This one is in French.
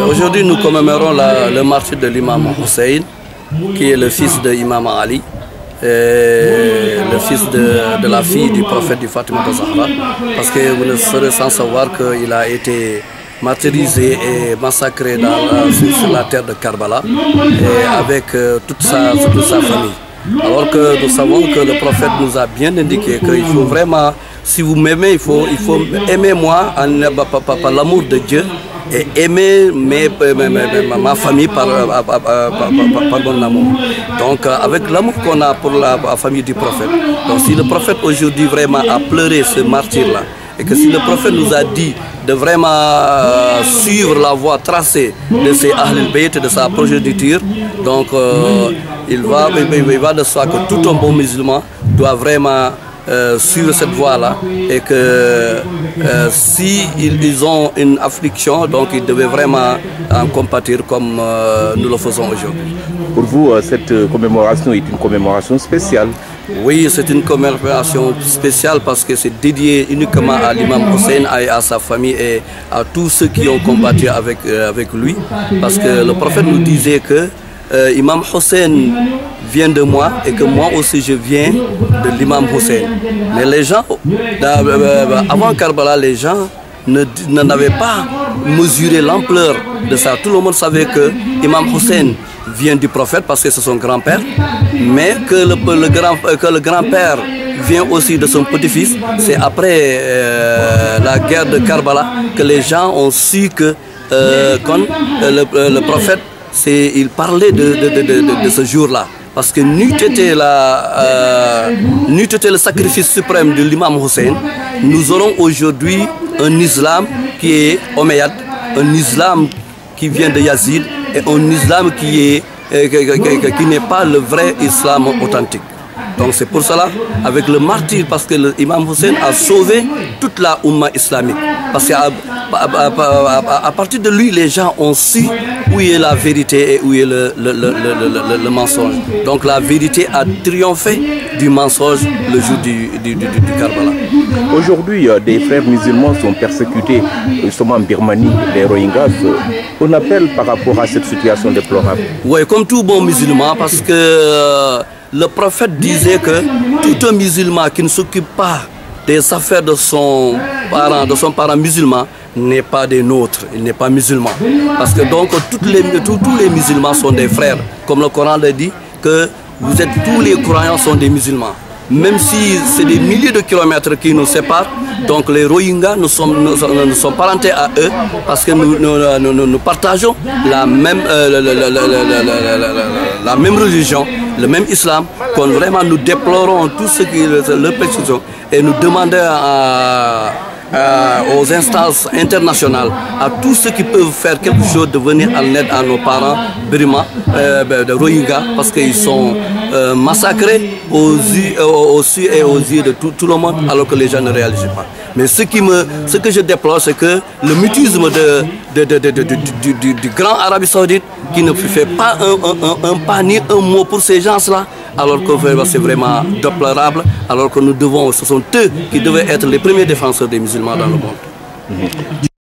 Aujourd'hui, nous commémorons le martyre de l'imam Hussein, qui est le fils de l'imam Ali, le fils de la fille du prophète du Fatima de Zahra. Parce que vous ne serez sans savoir qu'il a été martyrisé et massacré sur la terre de Karbala, avec toute sa famille. Alors que nous savons que le prophète nous a bien indiqué qu'il faut vraiment, si vous m'aimez, il faut aimer moi par l'amour de Dieu et aimer ma famille par mon amour. Donc avec l'amour qu'on a pour la famille du prophète. Donc si le prophète aujourd'hui vraiment a pleuré ce martyr-là, et que si le prophète nous a dit de vraiment suivre la voie tracée de ses Ahlul Bayt, de sa progéniture, donc il va de soi que tout un bon musulman doit vraiment suivre cette voie-là, et que si ils ont une affliction, donc ils devaient vraiment en compatir comme nous le faisons aujourd'hui. Pour vous, cette commémoration est une commémoration spéciale? Oui, c'est une commémoration spéciale parce que c'est dédié uniquement à l'imam Hussein et à sa famille et à tous ceux qui ont combattu avec lui. Parce que le prophète nous disait que Imam Hussein vient de moi et que moi aussi je viens de l'imam Hussein. Mais les gens, avant Karbala, les gens n'avaient pas mesuré l'ampleur de ça. Tout le monde savait que Imam Hussein vient du prophète parce que c'est son grand-père, mais que le grand-père vient aussi de son petit-fils. C'est après la guerre de Karbala que les gens ont su que quand le prophète, il parlait de ce jour-là. Parce que n'eût été le sacrifice suprême de l'imam Hussein, nous aurons aujourd'hui un islam qui est omeyyade, un islam qui vient de Yazid, et un islam qui n'est pas le vrai islam authentique. Donc c'est pour cela, avec le martyr, parce que l'imam Hussein a sauvé toute la Oumma islamique. Parce qu'à partir de lui, les gens ont su où est la vérité et où est le mensonge. Donc la vérité a triomphé du mensonge le jour du Karbala. Aujourd'hui, des frères musulmans sont persécutés, justement en Birmanie, les Rohingyas. On appelle par rapport à cette situation déplorable? Oui, comme tout bon musulman, parce que le prophète disait que tout un musulman qui ne s'occupe pas des affaires de son parent musulman n'est pas des nôtres, il n'est pas musulman. Parce que donc tous les musulmans sont des frères. Comme le Coran le dit, que tous les croyants sont des musulmans. Même si c'est des milliers de kilomètres qui nous séparent, donc les Rohingyas, nous sommes parentés à eux parce que nous partageons la même religion, le même islam, qu'on vraiment nous déplorons tout ce qui est leur persécution et nous demandons aux instances internationales, à tous ceux qui peuvent faire quelque chose, de venir en aide à nos parents birmans, de Rohingyas, parce qu'ils sont massacrés aux yeux et aux yeux de tout le monde, alors que les gens ne réalisent pas. Mais ce que je déplore, c'est que le mutisme du grand Arabie Saoudite, qui ne fait pas un pas ni un mot pour ces gens-là, alors que c'est vraiment déplorable, alors que ce sont eux qui devaient être les premiers défenseurs des musulmans dans le monde.